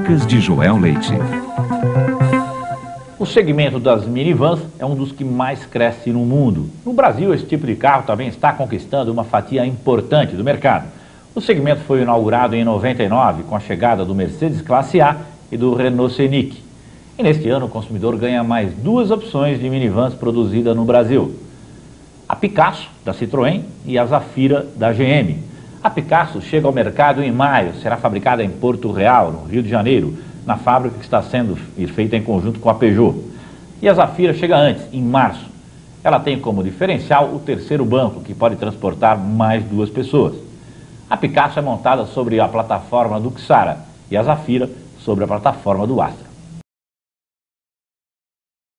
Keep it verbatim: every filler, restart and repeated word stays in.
Dicas de Joel Leite. O segmento das minivans é um dos que mais cresce no mundo. No Brasil, esse tipo de carro também está conquistando uma fatia importante do mercado. O segmento foi inaugurado em noventa e nove com a chegada do Mercedes Classe A e do Renault Scenic. E neste ano o consumidor ganha mais duas opções de minivans produzidas no Brasil. A Picasso, da Citroën, e a Zafira, da G M. A Picasso chega ao mercado em maio, será fabricada em Porto Real, no Rio de Janeiro, na fábrica que está sendo feita em conjunto com a Peugeot. E a Zafira chega antes, em março. Ela tem como diferencial o terceiro banco, que pode transportar mais duas pessoas. A Picasso é montada sobre a plataforma do Xara e a Zafira sobre a plataforma do Astra.